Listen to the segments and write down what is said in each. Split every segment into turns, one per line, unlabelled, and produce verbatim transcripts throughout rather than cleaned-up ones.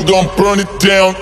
we gon' burn it down.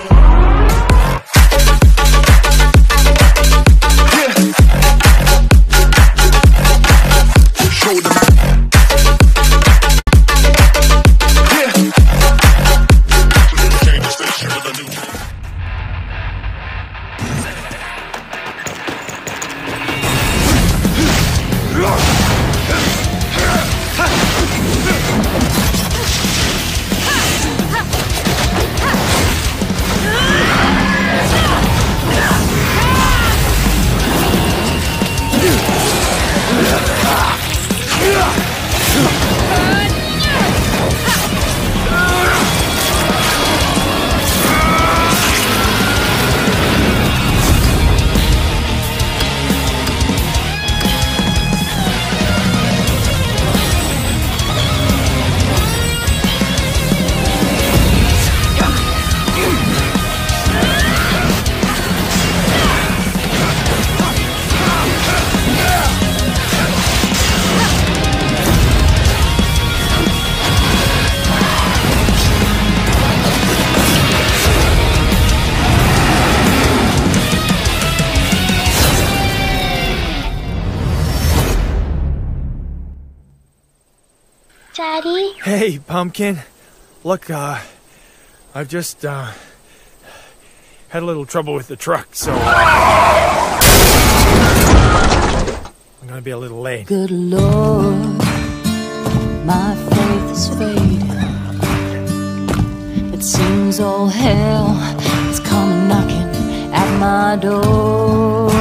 Daddy?
Hey, Pumpkin. Look, uh, I've just, uh, had a little trouble with the truck, so... I'm gonna be a little late.
Good Lord, my faith is fading. It seems all hell is coming knocking at my door.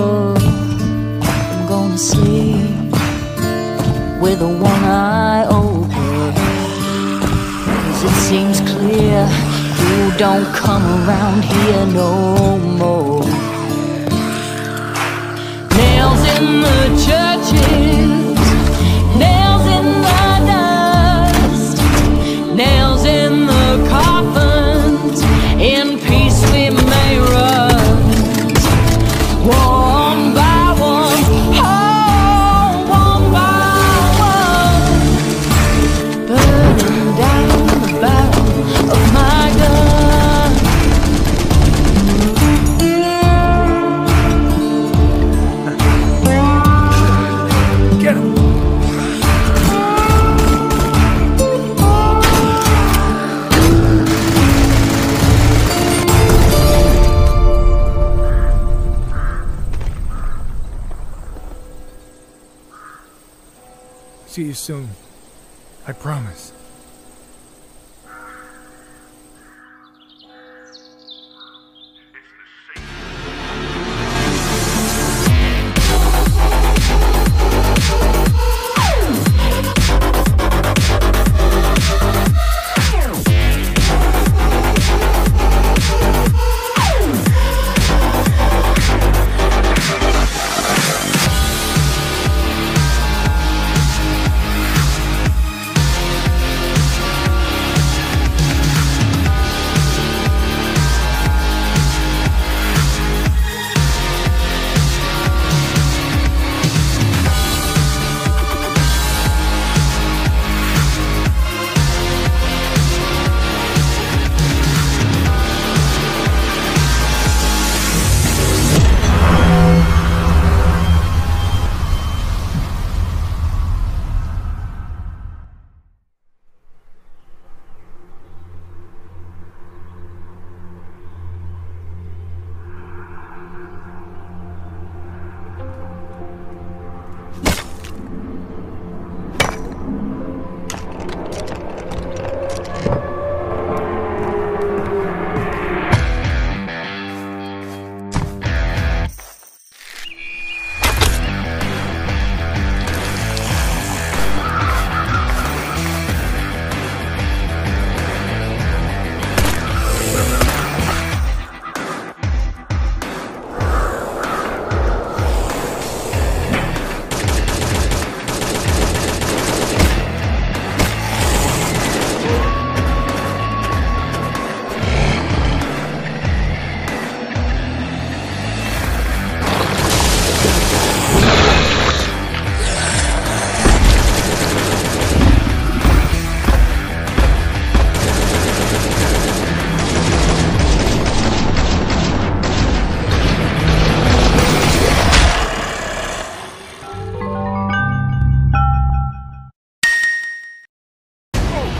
I'm gonna sleep with a one eye open, 'cause it seems clear you don't come around here no more. Nails in the churches, nails in the dust, nails in the coffins, in peace we may rust. One by one, oh, one by one, burning down the barrel of my gun.
Get him! See you soon. I promise.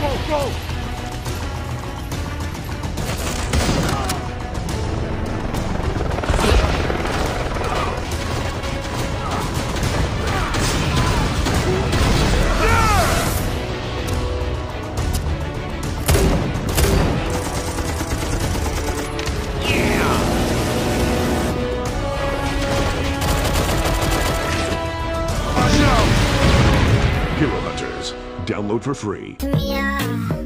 Go, go!
Hero Hunters. Download for free.
Yeah.